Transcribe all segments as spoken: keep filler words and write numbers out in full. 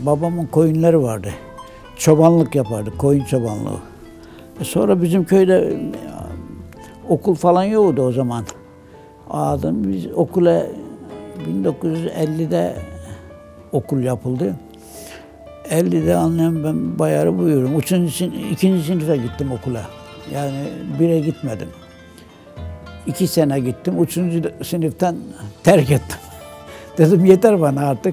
babamın koyunları vardı. Çobanlık yapardı, koyun çobanlığı. E sonra bizim köyde okul falan yoktu o zaman. Adım biz okula bin dokuz yüz ellide okul yapıldı. ellide annem ben bayağı buyurum. Üçüncü, ikinci sınıfa gittim okula. Yani bire gitmedim. İki sene gittim. Üçüncü sınıftan terk ettim. Dedim yeter bana artık.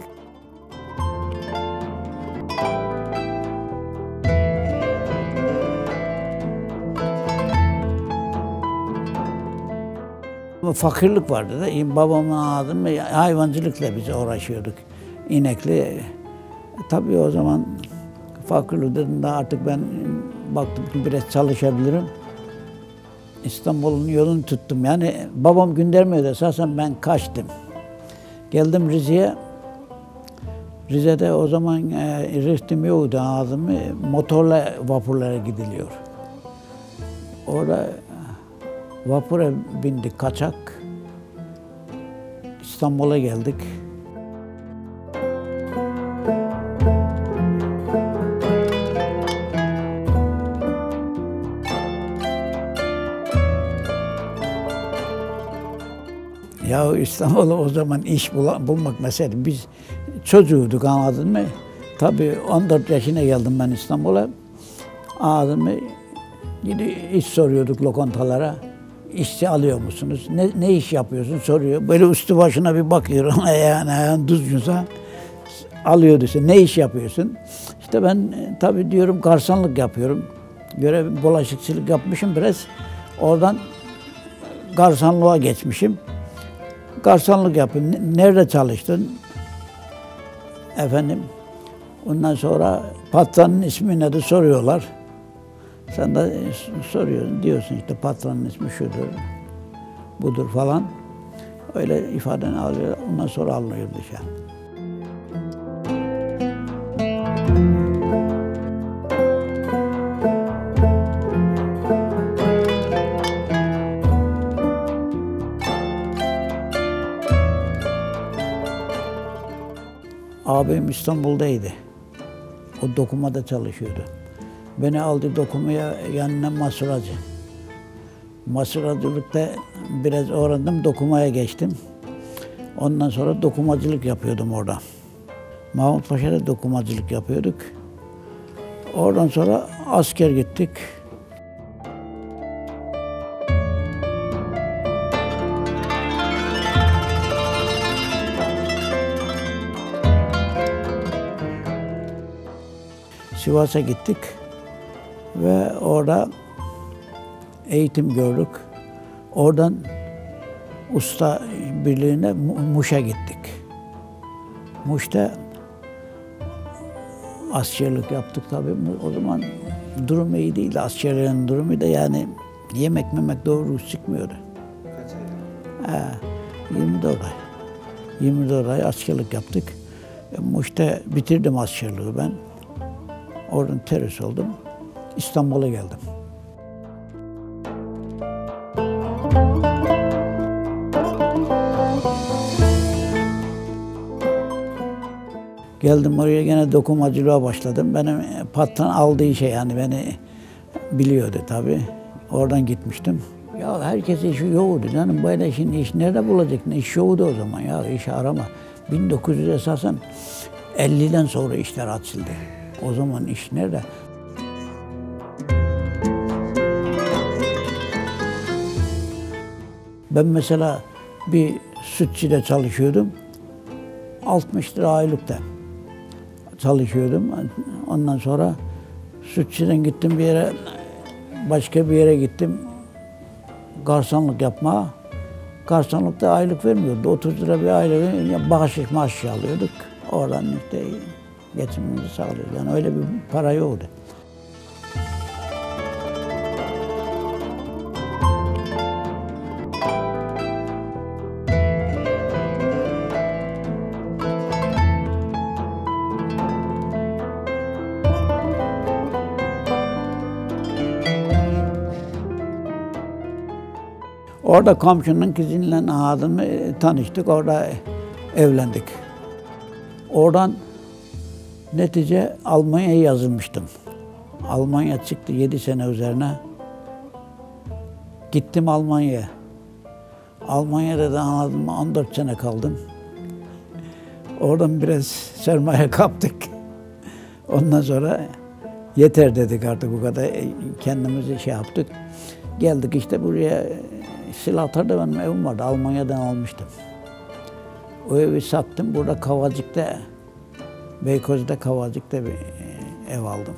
Fakirlik vardı da babamın adımı hayvancılıkla biz uğraşıyorduk. İnekli. Tabii o zaman fakirlik dediğimde artık ben baktım ki biraz çalışabilirim. İstanbul'un yolunu tuttum. Yani babam göndermiyordu esasen ben kaçtım. Geldim Rize'ye. Rize'de o zaman e, rıhtım yoktu adımı. Motorla vapurlara gidiliyor. Orada vapura bindik kaçak. İstanbul'a geldik. Ya İstanbul'da o zaman iş bulmak meselesi. Biz çocuğuyduk, anladın mı? Tabii on dört yaşına geldim ben İstanbul'a. Anladın mı? İş soruyorduk lokantalara. İşçi alıyor musunuz? Ne, ne iş yapıyorsun soruyor. Böyle üstü başına bir bakıyor. Yani ayağın düzgünse alıyordu işte. Ne iş yapıyorsun? İşte ben tabii diyorum garsonluk yapıyorum. Görev bulaşıkçılık yapmışım biraz. Oradan garsonluğa geçmişim. Garsonluk yapıyorum. Nerede çalıştın? Efendim. Ondan sonra patronun ismi nedir soruyorlar. Sen de soruyorsun, diyorsun işte patronun ismi şudur, budur falan. Öyle ifadeni alıyor, ondan sonra alınıyor dışarı. Abim İstanbul'daydı. O dokumada çalışıyordu. Beni aldı dokumaya yanına masuracı. Masuracılıkta biraz öğrendim, dokumaya geçtim. Ondan sonra dokumacılık yapıyordum orada. Mahmut Paşa'da dokumacılık yapıyorduk. Oradan sonra asker gittik. Sivas'a gittik ve orada eğitim gördük. Oradan usta birliğine Muş'a gittik. Muş'ta askerlik yaptık tabii. O zaman durum iyi değildi. Askerlerin durumu da yani yemek memek doğru çıkmıyordu. Kaç ay? He, yirmi dört ay. yirmi dört ay askerlik yaptık. Muş'ta bitirdim askerliği ben. Oradan terhis oldum. İstanbul'a geldim. Geldim oraya gene dokumacılığa başladım. Benim patron aldığı şey yani beni biliyordu tabii. Oradan gitmiştim. Ya herkes işi yoktu canım. Böyle şimdi iş nerede bulacaksın? İş yoktu o zaman ya. İş arama. bin dokuz yüz esasen elliden sonra işler açıldı. O zaman iş nerede? Ben mesela bir sütçüde çalışıyordum. altmış lira aylıkta çalışıyordum. Ondan sonra sütçüden gittim bir yere, başka bir yere gittim. Garsonluk yapmaya. Garsonlukta aylık vermiyordu. otuz lira bir aylık bahşiş maaş alıyorduk. Oradan işte geçimimizi sağlıyordu. Yani öyle bir para yoktu. Orada komşunun kızıyla adımı tanıştık, orada evlendik. Oradan Netice Almanya'ya yazılmıştım. Almanya çıktı yedi sene üzerine. Gittim Almanya'ya. Almanya'da da anladım on dört sene kaldım. Oradan biraz sermaye kaptık. Ondan sonra yeter dedik artık bu kadar kendimizi şey yaptık. Geldik işte buraya. Silahtar'da benim evim vardı. Almanya'dan almıştım. O evi sattım. Burada Kavacık'ta, Beykoz'da Kavacık'ta bir ev aldım.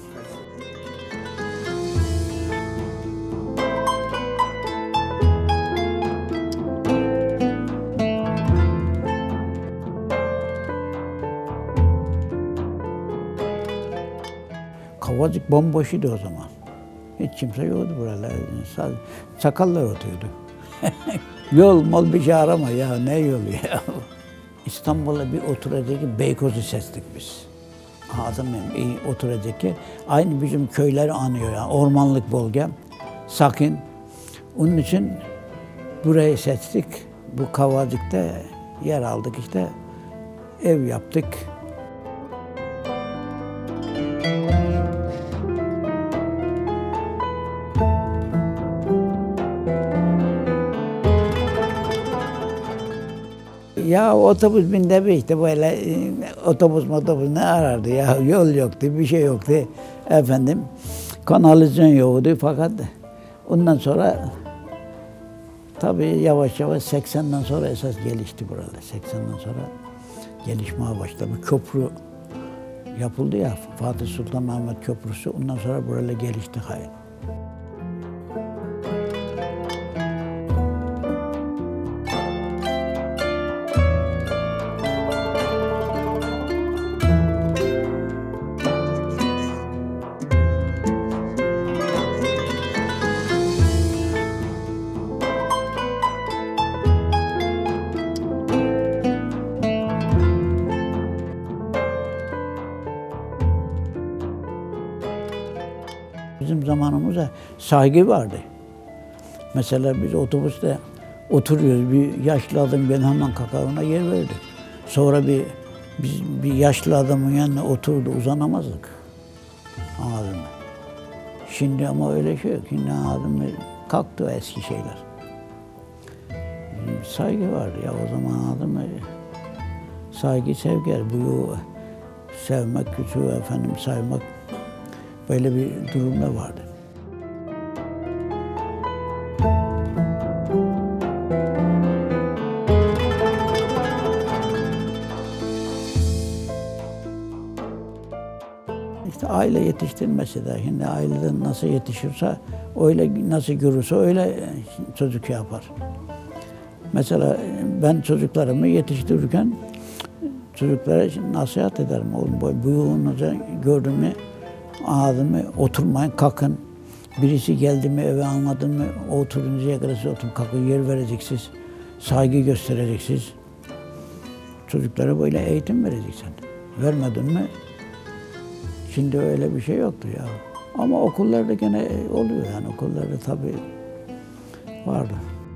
Kavacık bomboşuydu o zaman. Hiç kimse yoktu buralarda. Sadece çakallar oturuyordu. Yol mal bir şey arama ya, ne yolu ya. İstanbul'a bir oturacak Beykoz'u seçtik biz. Ağzım benim iyi oturacak ki. Aynı bizim köyleri anıyor yani. Ormanlık bölge. Sakin. Onun için burayı seçtik. Bu Kavacık'ta yer aldık işte. Ev yaptık. Ya otobüs binde bir işte böyle otobüs otobüs ne arardı ya, yol yoktu, bir şey yoktu efendim. Kanalizasyon yoktu fakat ondan sonra tabii yavaş yavaş seksenden sonra esas gelişti burada. seksenden sonra gelişmeye başladı. Bir köprü yapıldı ya, Fatih Sultan Mehmet Köprüsü, ondan sonra böyle gelişti hayır. Bizim zamanımızda saygı vardı. Mesela biz otobüste oturuyoruz, bir yaşlı adam ben hemen kalkar ona yer verdi. Sonra bir biz bir yaşlı adamın yanına oturdu, uzanamazdık. Anladın mı? Şimdi ama öyle şey yok. Şimdi anladın mı? Kalktı o eski şeyler. Bizim saygı vardı ya o zaman, anladın mı? Saygı, sevgi, bu sevmek, küçüğü efendim saymak. Böyle bir durum da vardı. İşte aile yetiştirmesi de, şimdi aileden nasıl yetişirse, öyle nasıl görürse öyle çocuk yapar. Mesela ben çocuklarımı yetiştirirken çocuklara nasihat ederim. Oğlum buyruğunuzu gördün mü? Anladın mı? Oturmayın, kalkın. Birisi geldi mi eve, anladın mı? Oturuncaya kadar oturup kalkın, yer vereceksiniz. Saygı göstereceksiniz. Çocuklara böyle eğitim vereceksin. Vermedin mi? Şimdi öyle bir şey yoktu ya. Ama okullarda gene oluyor yani. Okullarda tabii vardı.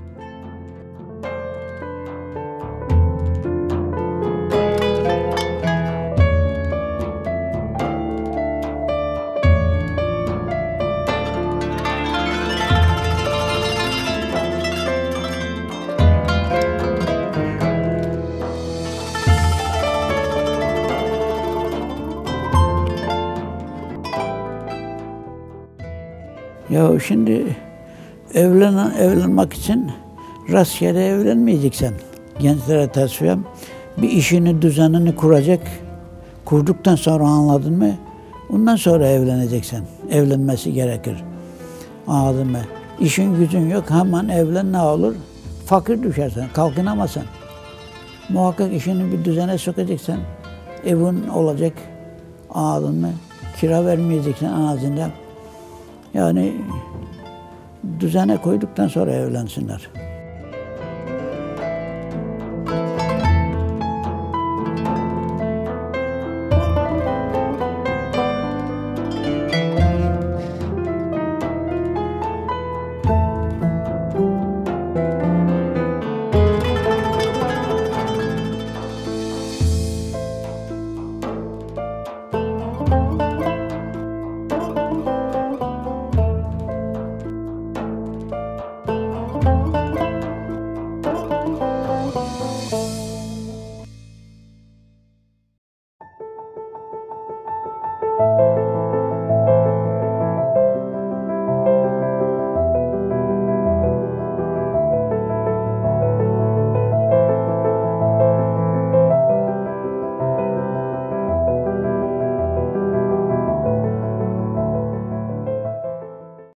Ya şimdi evlenen, evlenmek için rastgele evlenmeyeceksin. Gençlere tavsiyem bir işini, düzenini kuracak. Kurduktan sonra anladın mı? Ondan sonra evleneceksin. Evlenmesi gerekir. Anladın mı? İşin gücün yok, hemen evlen, ne olur? Fakir düşersen, kalkınamazsın. Muhakkak işini bir düzene sokacaksın. Evin olacak. Anladın mı? Kira vermeyeceksin en azından. Yani düzene koyduktan sonra evlensinler.